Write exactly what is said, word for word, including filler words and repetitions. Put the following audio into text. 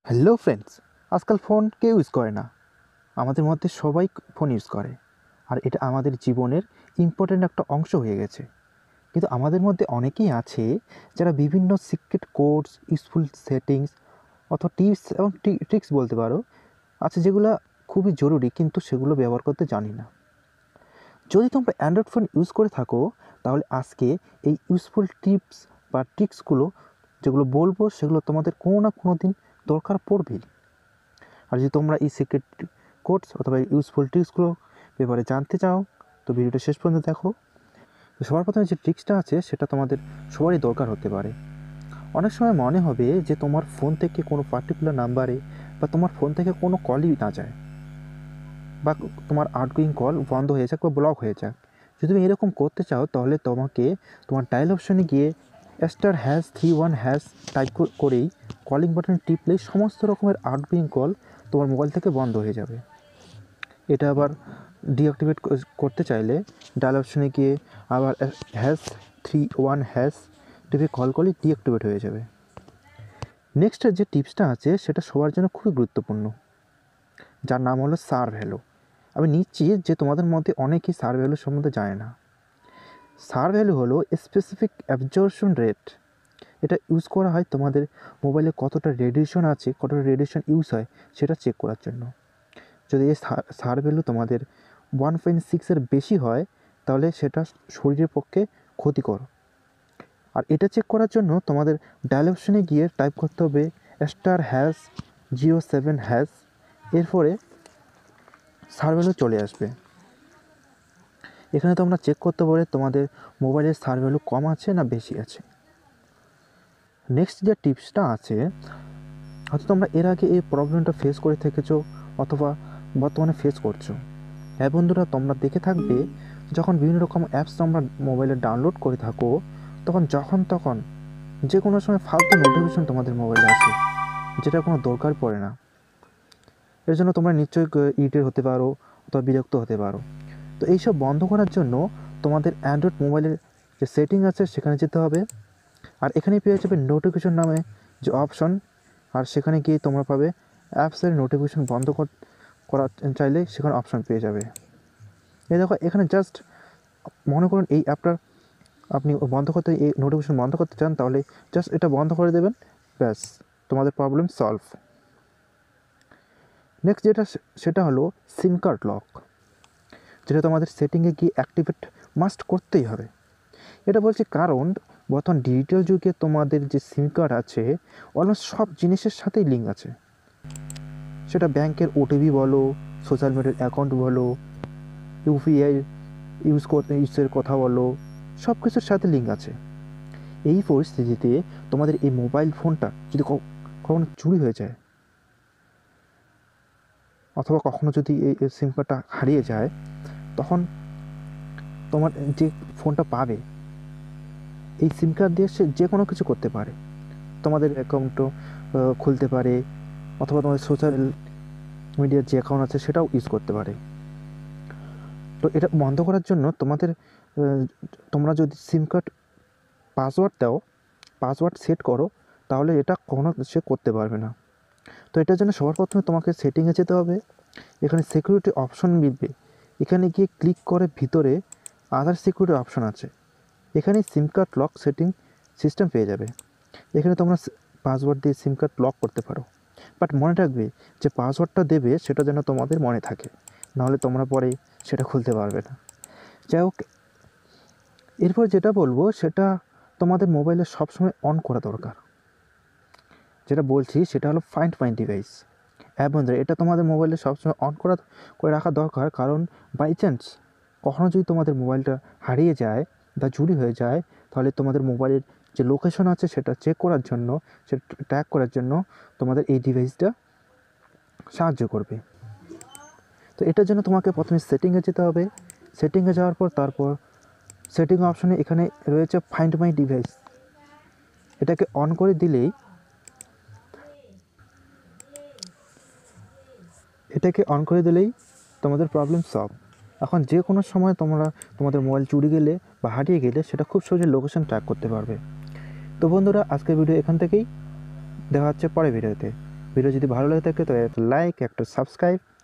Hello friends, আজকাল phone কেউ use করে না। আমাদের মধ্যে সবাই ফোন ইউজ করে, আর এটা আমাদের জীবনের ইম্পর্ট্যান্ট একটা অংশ হয়ে গেছে। কিন্তু আমাদের মধ্যে অনেকেই আছে যারা বিভিন্ন সিক্রেট কোডস, ইউজফুল সেটিংস অথবা টিপস এবং ট্রিক্স বলতে পারো আছে, যেগুলো খুবই জরুরি কিন্তু সেগুলো ব্যবহার করতে জানি না। যদি তোমরা অ্যান্ড্রয়েড ফোন ইউজ করে থাকো, তাহলে আজকে এই ইউজফুল টিপস বা ট্রিক্সগুলো যেগুলো বলবো সেগুলো তোমাদের কোনো না কোনো দিন দরকার পড়বেই। আর যদি তোমরা এই সিক্রেট কোডস অথবা ইউজফুল ট্রিক্সগুলো ব্যাপারে জানতে চাও, তো ভিডিওটা শেষ পর্যন্ত দেখো। তো সবার প্রথমে যে ট্রিক্সটা আছে সেটা তোমাদের সবারই দরকার হতে পারে। অনেক সময় মনে হবে যে তোমার ফোন থেকে কোনো পার্টিকুলার নাম্বারে বা তোমার ফোন থেকে কোনো কলই না যায়, বা তোমার আউটগোয়িং কল বন্ধ হয়ে যাক বা ব্লক হয়ে যাক। যদি তুমি এরকম করতে চাও, তাহলে তোমাকে তোমার ডায়াল অপশনে গিয়ে star hash three one hash type করেই কলিং বাটন টিপলেই সমস্ত রকমের আউটগোয়িং কল তোমার মোবাইল থেকে বন্ধ হয়ে যাবে। এটা আবার ডিঅ্যাক্টিভেট করতে চাইলে ডায়াল অপশনে গিয়ে আবার হ্যাশ থ্রি ওয়ান হ্যাশ টিপে কল করলে ডিঅ্যাক্টিভেট হয়ে যাবে। নেক্সট যে টিপসটা আছে সেটা সবার জন্য খুবই গুরুত্বপূর্ণ, যার নাম হলো সার ভ্যালু। আমি নিশ্চিত যে তোমাদের মধ্যে অনেকেই সার ভ্যালু সম্বন্ধে জানে না। সার ভ্যালু হলো স্পেসিফিক অ্যাবজর্পশন রেট। এটা ইউজ করা হয় তোমাদের মোবাইলে কতটা রেডিয়েশন আছে, কতটা রেডিয়েশন ইউজ হয় সেটা চেক করার জন্য। যদি এই সার ভ্যালু তোমাদের ওয়ান পয়েন্ট সিক্সের বেশি হয়, তাহলে সেটা শরীরের পক্ষে ক্ষতিকর। আর এটা চেক করার জন্য তোমাদের ডায়াল অপশনে গিয়ে টাইপ করতে হবে star hash zero seven hash, এরপরে সার ভ্যালু চলে আসবে। এখানে তোমরা চেক করতে পারো তোমাদের মোবাইলের সার ভ্যালু কম আছে না বেশি আছে। নেক্সট যে টিপসটা আছে, হয়তো তোমরা এর আগে এই প্রবলেমটা ফেস করে থেকেছো অথবা বর্তমানে ফেস করছো। হ্যাঁ বন্ধুরা, তোমরা দেখে থাকবে যখন বিভিন্ন রকম অ্যাপস তোমরা মোবাইলে ডাউনলোড করে থাকো, তখন যখন তখন যে কোনো সময় ফালতু নোটিফিকেশন তোমাদের মোবাইলে আসে, যেটা কোনো দরকার পড়ে না। এর জন্য তোমরা নিশ্চয়ই ইরিটেট হতে পারো অথবা বিরক্ত হতে পারো। তো এইসব বন্ধ করার জন্য তোমাদের অ্যান্ড্রয়েড মোবাইলের যে সেটিং আছে সেখানে যেতে হবে, আর এখানে পেয়ে যাবে নোটিফিকেশন নামে যে অপশন, আর সেখানে গিয়ে তোমরা পাবে অ্যাপসের নোটিফিকেশন বন্ধ করা চাইলে সেখানে অপশন পেয়ে যাবে। এই দেখো, এখানে জাস্ট মনে করুন এই অ্যাপটার আপনি বন্ধ করতে, এই নোটিফিকেশন বন্ধ করতে চান, তাহলে জাস্ট এটা বন্ধ করে দেবেন, ব্যাস তোমাদের প্রবলেম সলভ। নেক্সট যেটা সেটা হলো সিম কার্ড লক, যেটা তোমাদের সেটিংয়ে গিয়ে অ্যাক্টিভেট মাস্ট করতেই হবে। এটা বলছি কারণ বর্তমান ডিজিটাল যুগে তোমাদের যে সিম কার্ড আছে অলমোস্ট সব জিনিসের সাথেই লিঙ্ক আছে। সেটা ব্যাংকের ওটিপি বলো, সোশ্যাল মিডিয়ার অ্যাকাউন্ট বলো, ইউপিআই ইউজ করতে ইউজের কথা বলো, সব কিছুর সাথে লিঙ্ক আছে। এই পরিস্থিতিতে তোমাদের এই মোবাইল ফোনটা যদি কখনো চুরি হয়ে যায় অথবা কখনো যদি এই সিম কার্ডটা হারিয়ে যায়, তখন তোমার যে ফোনটা পাবে এই সিম কার্ড দিয়ে সে যে কোনো কিছু করতে পারে। তোমাদের অ্যাকাউন্টও খুলতে পারে অথবা তোমাদের সোশ্যাল মিডিয়ার যে অ্যাকাউন্ট আছে সেটাও ইউজ করতে পারে। তো এটা বন্ধ করার জন্য তোমাদের তোমরা যদি সিম কার্ড পাসওয়ার্ড দাও, পাসওয়ার্ড সেট করো, তাহলে এটা কখনো সে করতে পারবে না। তো এটার জন্য সবার প্রথমে তোমাকে সেটিংয়ে যেতে হবে। এখানে সিকিউরিটি অপশন মিলবে, এখানে গিয়ে ক্লিক করে ভিতরে আদার সিকিউরিটি অপশন আছে, এখানে SIM card lock setting system পেয়ে যাবে। এখানে তোমরা পাসওয়ার্ড দিয়ে সিম কার্ড লক করতে পারো, বাট মনে রাখবে যে পাসওয়ার্ডটা দেবে সেটা যেন তোমাদের মনে থাকে, নাহলে তোমরা পরে সেটা খুলতে পারবে না। যাই হোক, এরপর যেটা বলবো সেটা তোমাদের মোবাইলে সবসময় অন করা দরকার। যেটা বলছি সেটা হলো ফাইন্ড মাই ডিভাইস। হ্যাঁ বন্ধুরা, এটা তোমাদের মোবাইলে সবসময় অন করা করে রাখা দরকার, কারণ বাই চান্স কখনও যদি তোমাদের মোবাইলটা হারিয়ে যায় বা চুরি হয়ে যায়, তাহলে তোমাদের মোবাইলের যে লোকেশন আছে সেটা চেক করার জন্য, সেটা ট্র্যাক করার জন্য তোমাদের এই ডিভাইসটা সাহায্য করবে। তো এটার জন্য তোমাকে প্রথমে সেটিংয়ে যেতে হবে। সেটিংয়ে যাওয়ার পর তারপর সেটিং অপশনে এখানে রয়েছে ফাইন্ড মাই ডিভাইস, এটাকে অন করে দিলেই এটাকে অন করে দিলেই তোমাদের প্রবলেম সলভ। এখন যে কোনো সময় তোমরা তোমাদের মোবাইল চুরি গেলে বা হারিয়ে গেলে সেটা খুব সহজে লোকেশন ট্র্যাক করতে পারবে। তো বন্ধুরা, আজকের ভিডিও এখান থেকেই, দেখা হচ্ছে পরের ভিডিওতে। ভিডিও যদি ভালো লাগে থাকে তো একটা লাইক, একটা সাবস্ক্রাইব